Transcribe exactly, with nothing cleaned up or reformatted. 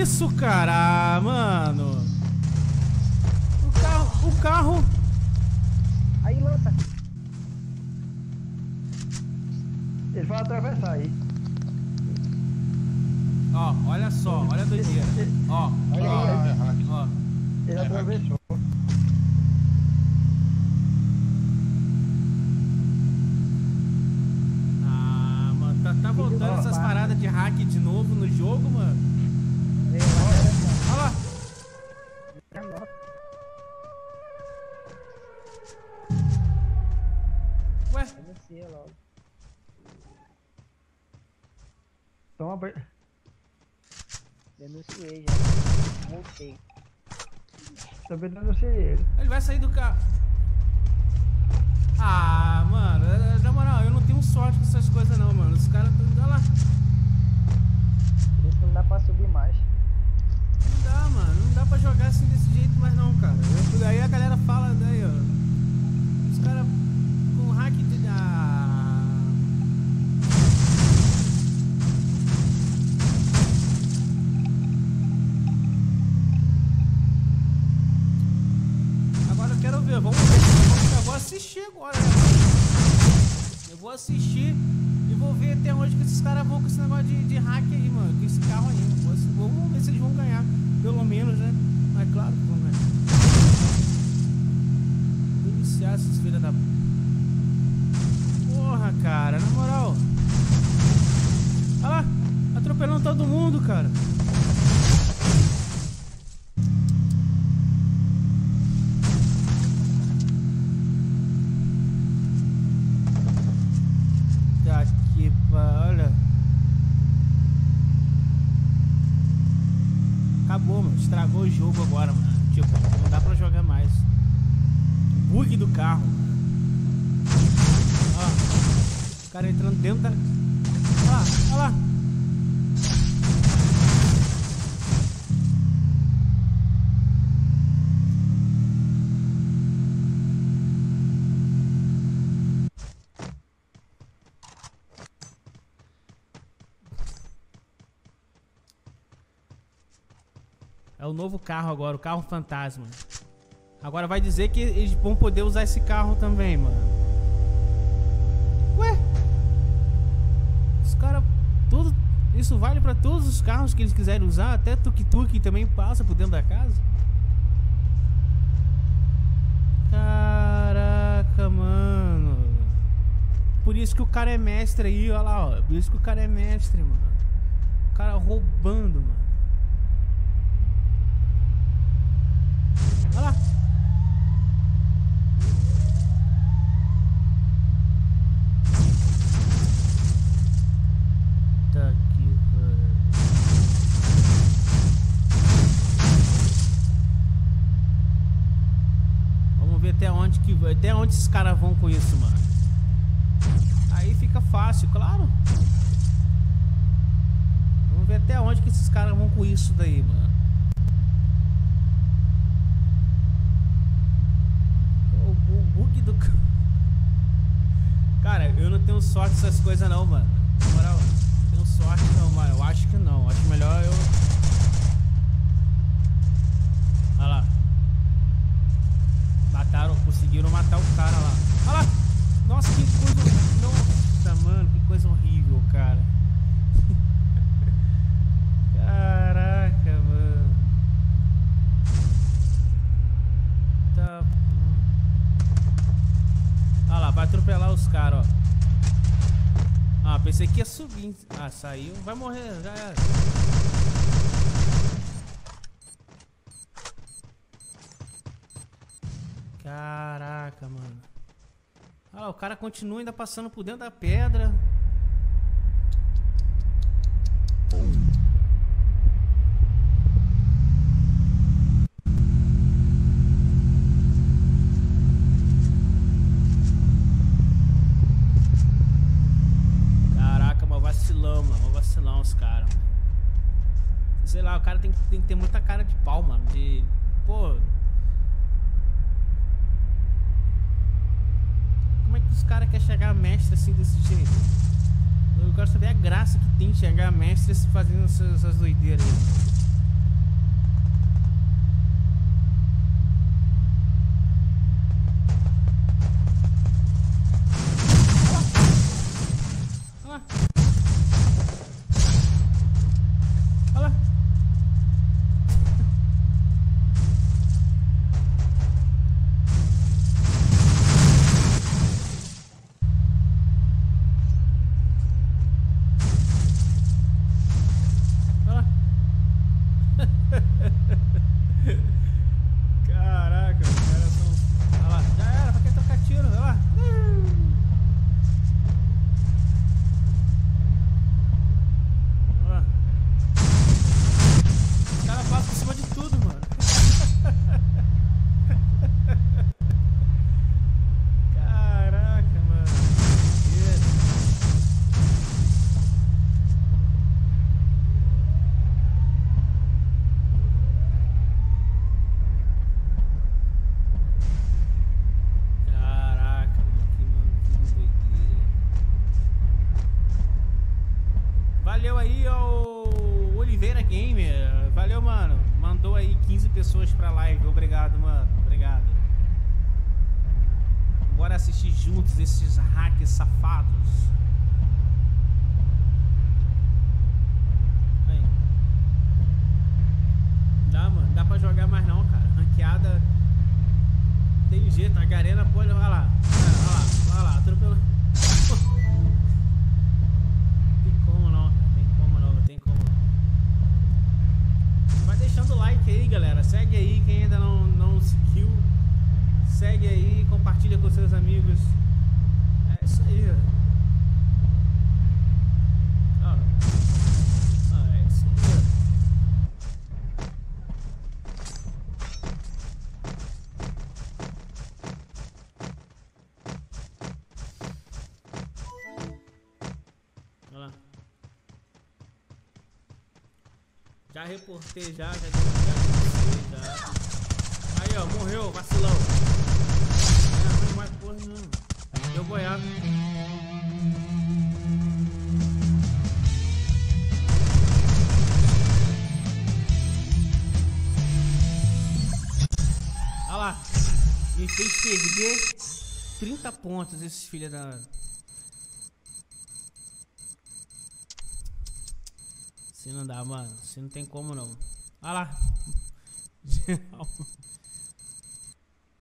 isso, cara? Ah, mano. O carro... O carro... Aí, lança. Ele vai atravessar aí. Ó, olha só. Olha a doideira. Ó. Olha Ó. aí. Ó. Ele atravessou. Ah, mano. Tá, tá voltando essas paradas de hack de novo no jogo, mano. Olha lá. Ué? Toma banho. Denunciei já. Voltei. Também denunciei ele. Ele vai sair do carro. Ah, mano. Na moral, eu não tenho sorte com essas coisas não, mano. Os caras tão... Olha lá. Por isso que não dá pra subir mais. Não dá, mano. Não dá pra jogar assim desse jeito mais não, cara. Eu, aí a galera fala, daí, ó. Os caras com hack de... Ah. Agora eu quero ver. Vamos ver. Eu vou assistir agora, né? Eu vou assistir e vou ver até onde que esses caras vão com esse negócio de, de hack aí, mano. Com esse carro aí. Vou, vamos ver se eles vão ganhar. Pelo menos, né? Mas claro que vão ganhar. Vou iniciar esses filhos da... Porra, cara. Na moral. Olha lá. Atropelando todo mundo, cara. Tá aqui, olha. Acabou, mano. Estragou o jogo agora, mano. Tipo, não dá pra jogar mais. Bug do carro, mano. Ó. O cara entrando dentro da... Olha lá, olha lá. É o novo carro agora, o carro fantasma. Agora vai dizer que eles vão poder usar esse carro também, mano. Ué? Os caras... Tudo... Isso vale pra todos os carros que eles quiserem usar. Até tuk-tuk também passa por dentro da casa. Caraca, mano. Por isso que o cara é mestre aí, olha lá, ó. Por isso que o cara é mestre, mano. O cara roubando, mano. Olha lá. Tá aqui, velho. Vamos ver até onde que até onde esses caras vão com isso, mano. Aí fica fácil, claro. Vamos ver até onde que esses caras vão com isso daí, mano. O bug do... Cara, eu não tenho sorte nessas coisas não, mano. Na moral, não tenho sorte não, mano. Eu acho que não. Acho melhor eu... Olha lá. Mataram, conseguiram matar o cara lá. Olha lá. Nossa, que coisa... Nossa, mano, que coisa horrível, cara. Caraca, mano. Tá... Olha lá, vai atropelar os caras, ó. Ah, pensei que ia subir. Ah, saiu. Vai morrer, já era. Caraca, mano. Olha lá, o cara continua ainda passando por dentro da pedra. Vacilão, mano, vacilão os caras. Sei lá, o cara tem, tem que ter muita cara de pau, mano. De. Pô. Como é que os caras querem chegar a mestre assim desse jeito? Eu quero saber a graça que tem de chegar a mestre fazendo essas, essas doideiras aí. Olha lá. Olha lá. Caraca, os caras são. Olha lá, já era, pra quem trocar tiro, olha lá. Olha lá. Os caras passam por cima de tudo, mano. Caraca, mano. Caraca, mano, que mano, que doideira. Valeu aí ao Oliveira Gamer. Valeu, mano. Mandou aí quinze pessoas pra live. Obrigado, mano. Obrigado. Bora assistir juntos esses hackers safados. Aí. Dá, mano. Dá pra jogar mais não, cara. Ranqueada. Tem jeito, a Garena pode. Olha lá, olha lá, olha lá, atropelando. Tem como não, cara, tem como não, não tem como não. Vai deixando o like aí, galera. Segue aí quem ainda não, não seguiu. Segue aí, compartilha com seus amigos. É isso aí, ó. Ah, ah, é isso aí, ó. Olha lá. Já reportei já, já deu já, já. Aí ó, morreu, vacilão. Não, não vai porra não. Deu boiado. Olha lá. Me fez perder trinta pontos esses filhos da... Se não dá, mano. Se não tem como não. Olha lá.